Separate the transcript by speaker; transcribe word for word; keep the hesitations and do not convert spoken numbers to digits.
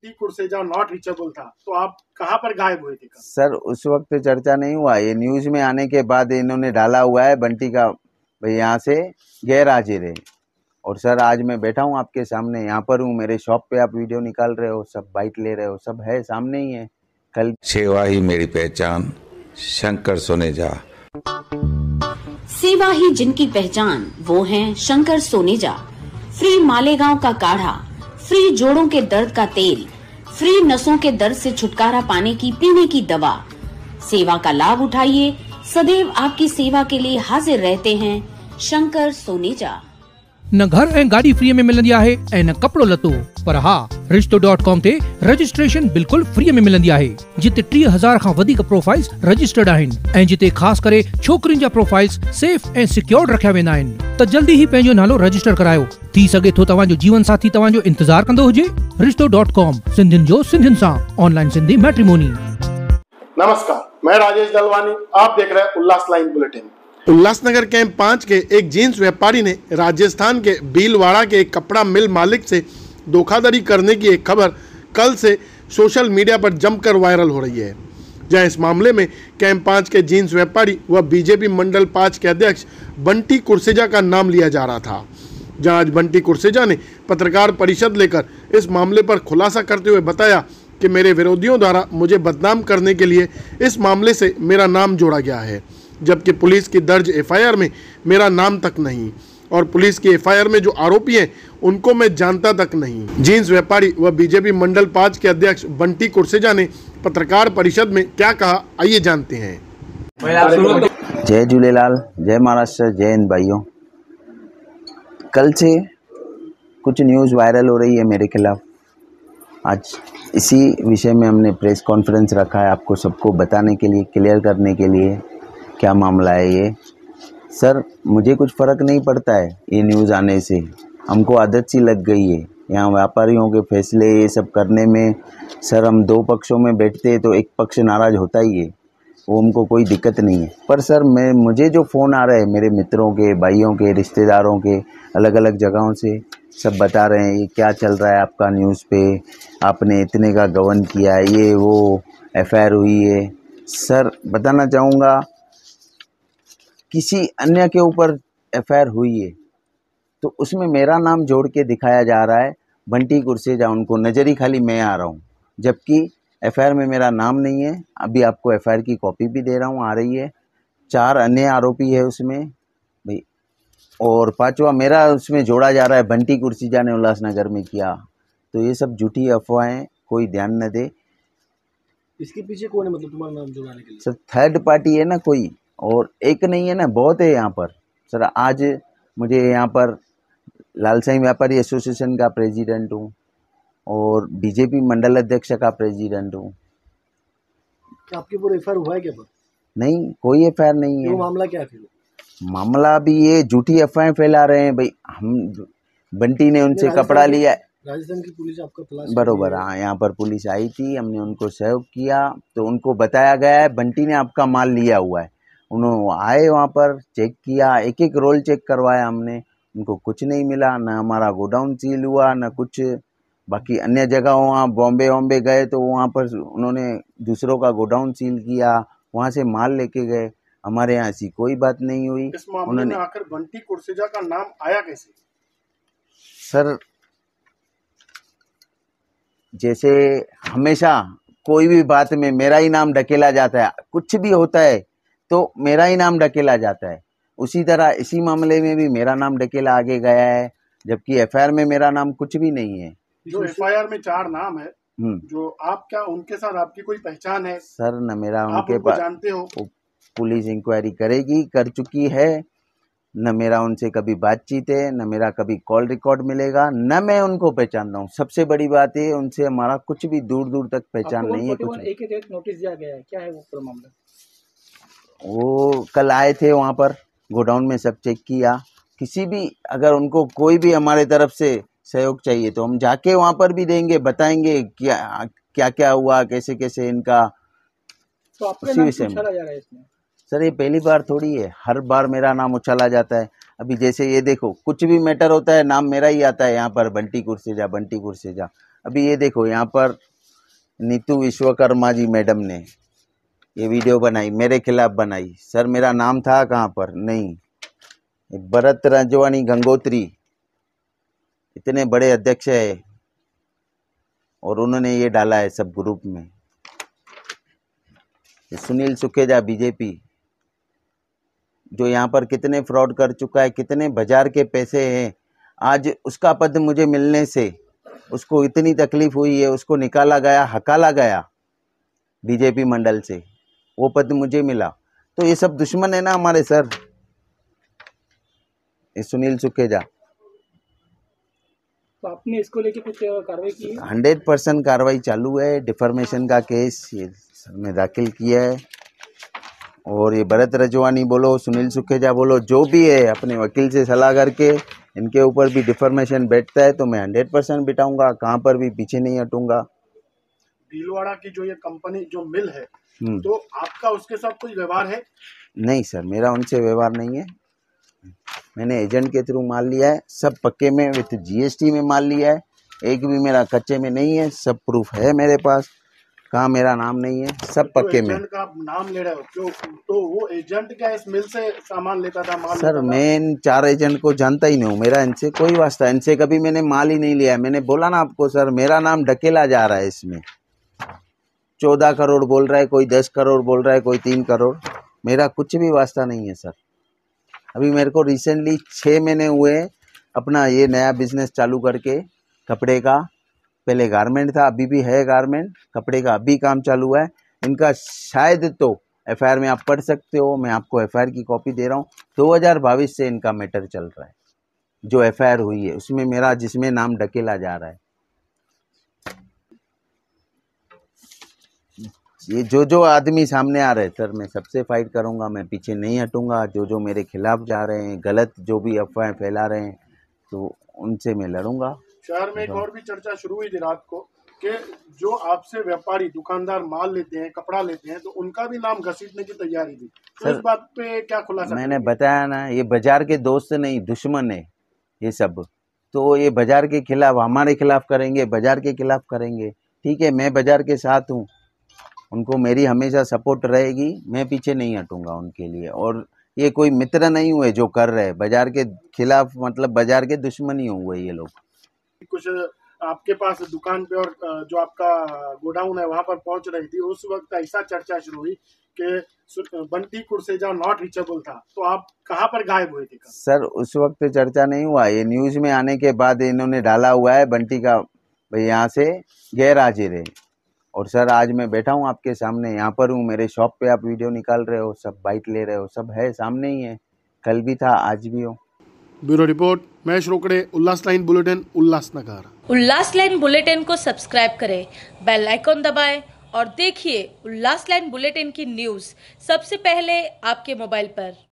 Speaker 1: Bunty Kurseja not reachable था, तो आप कहाँ पर गायब हुए थे?
Speaker 2: सर उस वक्त चर्चा नहीं हुआ, ये न्यूज में आने के बाद इन्होंने डाला हुआ है बंटी का भाई यहाँ से गैर हाजिर है। और सर आज मैं बैठा हूँ आपके सामने, यहाँ पर हूँ, मेरे शॉप पे आप वीडियो निकाल रहे हो, सब बाइट ले रहे हो, सब है सामने ही है। कल
Speaker 3: सेवा ही मेरी पहचान, शंकर सोनेजा।
Speaker 4: सेवा ही जिनकी पहचान, वो हैं शंकर सोनेजा। फ्री मालेगांव का काढ़ा, फ्री जोड़ों के दर्द का तेल, फ्री नसों के दर्द से छुटकारा पाने की पीने की दवा। सेवा का लाभ उठाइए, सदैव आपकी सेवा के लिए हाजिर रहते हैं शंकर सोनेजा।
Speaker 5: न घर ऐं गाड़ी फ्री में मिलंदी आहे ऐं न कपड़ो लतो, पर हा रिश्तो डॉट कॉम ते रजिस्ट्रेशन बिल्कुल फ्री में मिलंदी आहे, जिते टीह हज़ार खां वधीक प्रोफाइल्स रजिस्टर्ड आहिनि ऐं जिते ख़ास करे छोकरियुनि जा प्रोफाइल्स सेफ ऐं सिक्योर्ड रखिया वेंदा आहिनि। त जल्दी ही पंहिंजो नालो रजिस्टर करायो, थी सघे थो तव्हांजो जीवन साथी तव्हांजो इंतजार कंदो हुजे। रिश्तो डॉट कॉम, सिंधियुनि जो सिंधियुनि सां, ऑनलाइन सिंधी मैट्रिमोनी।
Speaker 1: नमस्कार, मैं राजेश दलवानी, आप देख रहे हैं Ullas line bulletin.
Speaker 6: Ulhasnagar camp पाँच के एक जीन्स व्यापारी ने राजस्थान के भीलवाड़ा के एक कपड़ा मिल मालिक से धोखाधड़ी करने की एक खबर कल से सोशल मीडिया पर जमकर वायरल हो रही है, जहां इस मामले में कैंप पाँच के जीन्स व्यापारी व बीजेपी मंडल पाँच के अध्यक्ष बंटी कुर्सेजा का नाम लिया जा रहा था। जहां आज बंटी कुर्सेजा ने पत्रकार परिषद लेकर इस मामले पर खुलासा करते हुए बताया कि मेरे विरोधियों द्वारा मुझे बदनाम करने के लिए इस मामले से मेरा नाम जोड़ा गया है, जबकि पुलिस की दर्ज एफ आई आर में मेरा नाम तक नहीं, और पुलिस की एफ आई आर में जो आरोपी हैं उनको मैं जानता तक नहीं। जीन्स व्यापारी व बीजेपी मंडल पाँच के अध्यक्ष बंटी कुर्सेजा ने पत्रकार परिषद में क्या कहा, आइए जानते हैं।
Speaker 2: जय झूलेलाल, जय महाराष्ट्र, जय हिंद भाइयों। कल से कुछ न्यूज़ वायरल हो रही है मेरे खिलाफ। आज इसी विषय में हमने प्रेस कॉन्फ्रेंस रखा है, आपको सबको बताने के लिए, क्लियर करने के लिए क्या मामला है ये। सर मुझे कुछ फ़र्क नहीं पड़ता है ये न्यूज़ आने से, हमको आदत सी लग गई है यहाँ व्यापारियों के फैसले ये सब करने में। सर हम दो पक्षों में बैठते हैं तो एक पक्ष नाराज़ होता ही है, वो हमको कोई दिक्कत नहीं है। पर सर मैं मुझे जो फ़ोन आ रहे हैं मेरे मित्रों के, भाइयों के, रिश्तेदारों के, अलग अलग जगहों से, सब बता रहे हैं ये क्या चल रहा है आपका न्यूज़ पे, आपने इतने का गबन किया है, ये वो एफ आई आर हुई है। सर बताना चाहूँगा किसी अन्य के ऊपर एफ आई आर हुई है तो उसमें मेरा नाम जोड़ के दिखाया जा रहा है बंटी कुर्सेजा, उनको नज़र ही खाली मैं आ रहा हूँ, जबकि एफ आई आर में मेरा नाम नहीं है। अभी आपको एफ आई आर की कॉपी भी दे रहा हूँ, आ रही है। चार अन्य आरोपी है उसमें भाई, और पांचवा मेरा उसमें जोड़ा जा रहा है, बंटी कुर्सेजा ने उल्लासनगर में किया। तो ये सब झूठी अफवाहें, कोई ध्यान न दे।
Speaker 1: इसके पीछे कौन है, मतलब तुम्हारा नाम जोड़ाने के लिए?
Speaker 2: सर थर्ड पार्टी है ना कोई, और एक नहीं है ना, बहुत है यहाँ पर। सर आज मुझे यहाँ पर लालसाई व्यापारी एसोसिएशन का प्रेसिडेंट हूँ और बीजेपी मंडल अध्यक्ष का प्रेसिडेंट हूँ।
Speaker 1: आपके ऊपर एफ आई आर हुआ है क्या? पर
Speaker 2: नहीं, कोई एफ आई आर नहीं है।
Speaker 1: मामला क्या है?
Speaker 2: मामला भी ये झूठी अफवाहें फैला रहे हैं भाई। हम बंटी ने उनसे कपड़ा लिया,
Speaker 1: राजस्थान की पुलिस आपका तलाश
Speaker 2: बरोबर, हाँ यहाँ पर पुलिस आई थी, हमने उनको सहयोग किया तो उनको बताया गया है बंटी ने आपका माल लिया हुआ है। उन्होंने आए वहाँ पर चेक किया, एक एक रोल चेक करवाया हमने, उनको कुछ नहीं मिला, ना हमारा गोडाउन सील हुआ ना कुछ। बाकी अन्य जगह वहाँ बॉम्बे वॉम्बे गए तो वहाँ पर उन्होंने दूसरों का गोडाउन सील किया, वहाँ से माल लेके गए। हमारे यहाँ ऐसी कोई बात नहीं हुई।
Speaker 1: इस मामले में आकर बंटी कुर्सेजा का नाम आया कैसे?
Speaker 2: सर जैसे हमेशा कोई भी बात में मेरा ही नाम ढकेला जाता है, कुछ भी होता है तो मेरा ही नाम ढकेला जाता है, उसी तरह इसी मामले में भी मेरा नाम ढकेला आगे गया है, जबकि एफ आई आर में मेरा नाम कुछ भी नहीं है।
Speaker 1: जो एफ आई आर में चार नाम है, जो आप क्या उनके साथ आपकी कोई पहचान है?
Speaker 2: सर न मेरा उनके
Speaker 1: पास जानते हो?
Speaker 2: पुलिस इंक्वायरी करेगी, कर चुकी है, न मेरा उनसे कभी बातचीत है, न मेरा कभी कॉल रिकॉर्ड मिलेगा, न मैं उनको पहचानता हूँ। सबसे बड़ी बात है उनसे हमारा कुछ भी दूर दूर तक पहचान नहीं है। कुछ
Speaker 1: एक एक नोटिस दिया गया है, क्या है वो पूरा मामला?
Speaker 2: वो कल आए थे वहाँ पर, गोडाउन में सब चेक किया। किसी भी अगर उनको कोई भी हमारे तरफ से सहयोग चाहिए तो हम जाके वहाँ पर भी देंगे, बताएंगे क्या क्या क्या हुआ, कैसे कैसे इनका।
Speaker 1: तो आपका नाम उछाला जा रहा है इसमें?
Speaker 2: सर ये पहली बार थोड़ी है, हर बार मेरा नाम उछाला जाता है। अभी जैसे ये देखो, कुछ भी मैटर होता है नाम मेरा ही आता है यहाँ पर, बंटी कुर्सेजा बंटी कुर्सेजा। अभी ये देखो, यहाँ पर नीतू विश्वकर्मा जी मैडम ने ये वीडियो बनाई, मेरे खिलाफ बनाई। सर मेरा नाम था कहाँ पर? नहीं। भरत रंजवानी गंगोत्री इतने बड़े अध्यक्ष है और उन्होंने ये डाला है सब ग्रुप में। सुनील सुखेजा बीजेपी जो यहाँ पर कितने फ्रॉड कर चुका है, कितने बाजार के पैसे हैं। आज उसका पद मुझे मिलने से उसको इतनी तकलीफ हुई है, उसको निकाला गया, हकाला गया बीजेपी मंडल से, वो पद मुझे मिला। तो ये सब दुश्मन है ना हमारे सर, ये सुनील सुखेजा।
Speaker 7: तो आपने इसको लेके कुछ कार्रवाई की है?
Speaker 2: हंड्रेड परसेंट कार्रवाई चालू है। डिफॉर्मेशन का केस ये सर ने दाखिल किया है और ये भरत रजवानी बोलो, सुनील सुखेजा बोलो, जो भी है अपने वकील से सलाह करके इनके ऊपर भी डिफॉर्मेशन बैठता है तो मैं हंड्रेड परसेंट बिठाऊंगा, कहाँ पर भी पीछे नहीं हटूंगा।
Speaker 1: भीलवाड़ा की जो ये कंपनी जो मिल है, तो आपका उसके साथ कोई व्यवहार है?
Speaker 2: नहीं सर, मेरा उनसे व्यवहार नहीं है। मैंने एजेंट के थ्रू माल लिया है, सब पक्के में विथ जीएसटी में माल लिया है, एक भी मेरा कच्चे में नहीं है, सब प्रूफ है मेरे पास, कहाँ मेरा नाम नहीं है, सब
Speaker 1: तो
Speaker 2: पक्के में।
Speaker 1: एजेंट का आप नाम ले रहे हो क्यों? तो वो एजेंट क्या इस मिल से सामान लेता था, माल
Speaker 2: सर
Speaker 1: लेता था?
Speaker 2: मैं इन चार एजेंट को जानता ही नहीं हूँ, मेरा इनसे कोई वास्ता, इनसे कभी मैंने माल ही नहीं लिया है। मैंने बोला ना आपको सर, मेरा नाम ढकेला जा रहा है इसमें। चौदह करोड़ बोल रहा है कोई, दस करोड़ बोल रहा है कोई, तीन करोड़, मेरा कुछ भी वास्ता नहीं है सर। अभी मेरे को रिसेंटली छः महीने हुए अपना ये नया बिजनेस चालू करके, कपड़े का। पहले गारमेंट था, अभी भी है गारमेंट, कपड़े का अभी काम चालू है। इनका शायद तो एफआईआर में आप पढ़ सकते हो, मैं आपको एफआईआर की कॉपी दे रहा हूँ। दो हज़ार बाईस से इनका मैटर चल रहा है, जो एफआईआर हुई है उसमें मेरा, जिसमें नाम ढकेला जा रहा है। ये जो जो आदमी सामने आ रहे हैं सर, मैं सबसे फाइट करूंगा, मैं पीछे नहीं हटूंगा। जो जो मेरे खिलाफ जा रहे हैं, गलत जो भी अफवाहें फैला रहे हैं, तो उनसे मैं लड़ूंगा।
Speaker 1: शहर में एक और भी चर्चा शुरू हुई थी रात को कि जो आपसे व्यापारी दुकानदार माल लेते हैं, कपड़ा लेते हैं, तो उनका भी नाम घसीटने की तैयारी थी। तो इस बात पे क्या खुलासा?
Speaker 2: मैंने बताया ना, ये बाजार के दोस्त नहीं दुश्मन है ये सब। तो ये बाजार के खिलाफ, हमारे खिलाफ करेंगे, बाजार के खिलाफ करेंगे। ठीक है, मैं बाजार के साथ हूँ, उनको मेरी हमेशा सपोर्ट रहेगी, मैं पीछे नहीं हटूंगा उनके लिए। और ये कोई मित्र नहीं हुए जो कर रहे हैं बाजार के खिलाफ, मतलब बाजार के दुश्मन ही हुए ये लोग।
Speaker 1: कुछ आपके पास दुकान पे और जो आपका गोडाउन है वहां पर पहुंच रही थी, उस वक्त ऐसा चर्चा शुरू हुई कि बंटी कुर्सेजा नॉट रीचेबल था, तो आप कहां पर गायब हुए थे?
Speaker 2: सर उस वक्त चर्चा नहीं हुआ, ये न्यूज में आने के बाद इन्होंने डाला हुआ है बंटी का भाई यहाँ से गैर हाजिर है। और सर आज मैं बैठा हूँ आपके सामने, यहाँ पर हूँ, मेरे शॉप पे आप वीडियो निकाल रहे हो, सब बाइट ले रहे हो, सब है सामने ही है, कल भी था आज भी हो।
Speaker 6: Bureau report Mahesh Rokade, Ullas line bulletin, Ulhasnagar.
Speaker 8: Ullas line bulletin को सब्सक्राइब करें, बेल आइकॉन दबाएं और देखिए उल्लास लाइन बुलेटिन की न्यूज़ सबसे पहले आपके मोबाइल पर।